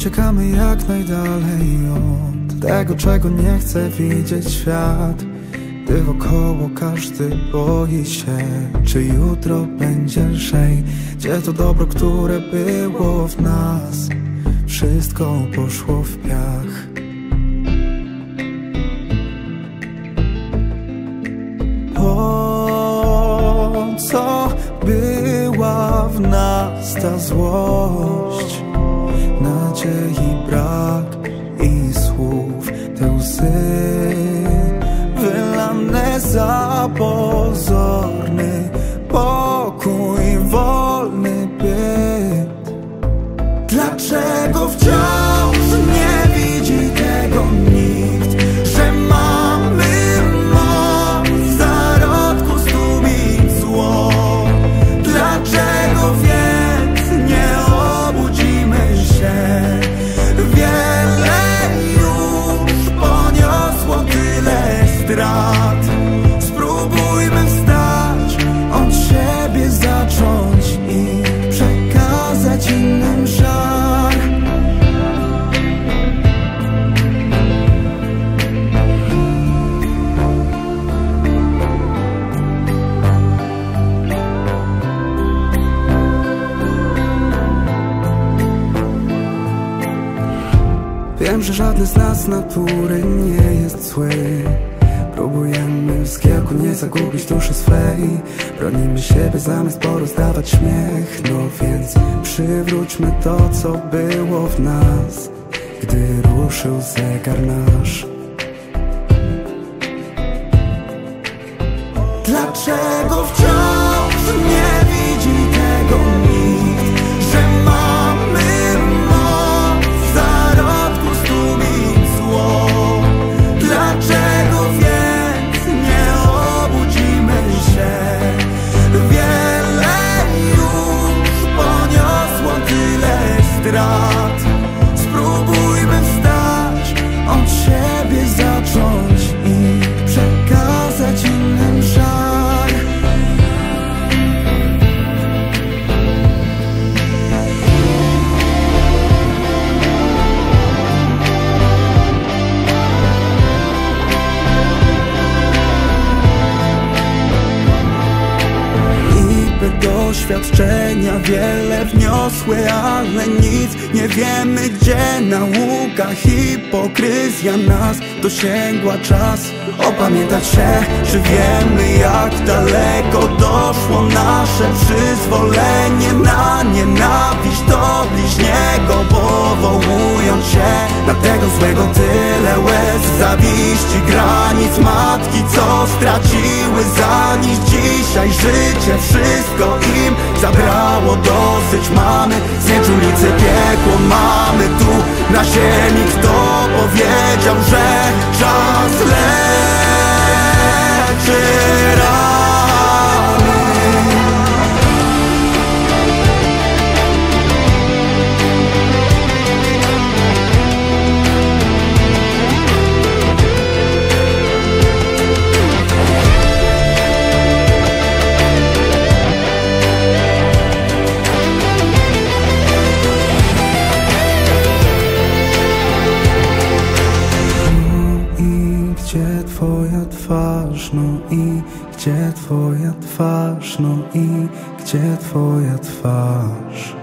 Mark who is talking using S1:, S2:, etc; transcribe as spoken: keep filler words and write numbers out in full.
S1: uciekamy jak najdalej od tego, czego nie chce widzieć świat. Gdy wokoło każdy boi się, czy jutro będzie lżej. Gdzie to dobro, które było w nas, wszystko poszło w piach. Po co była w nas ta złość? Nadziei brak i słów, te łzy wylane za pozorny pokój, wolny byt. Dlaczego wciąż nie widzi tego nikt, że mamy moc w zarodku stłumić zło? Dlaczego więc nie obudzimy się? Wiele już poniosło tyle strat. Spróbujmy wstać, od siebie zacząć i przekazać innym żar. Wiem, że żadny z nas z natury nie jest zły. Próbujemy w zgiełku nie zagubić duszy swej. Bronimy siebie zamiast porozdawać śmiech. No więc przywróćmy to, co było w nas, gdy ruszył zegar nasz. Dlaczego wciąż nie widzi tego nikt, że mamy moc w zarodku stłumić zło? Dlaczego więc nie obudzimy się? Wiele już poniosło tyle strat. Spróbujmy wstać, od siebie zacząć i przekazać innym żar. Doświadczenia wiele wniosły, ale nic nie wiemy gdzie. Nauka, hipokryzja nas dosięgła. Czas opamiętać się, że wiemy jak daleko doszło nasze przyzwolenie na nienawiść do bliźniego, powołując się na tego złego. Tyle łez, zawiści, granic matki, co straciły za nich dzisiaj życie. Wszystko im zabrało dosyć. Mamy znieczulicy, piekło mamy tu na ziemi. Kto powiedział, że czas leczy rany? Twoja twarz, no i gdzie twoja twarz, no i gdzie twoja twarz?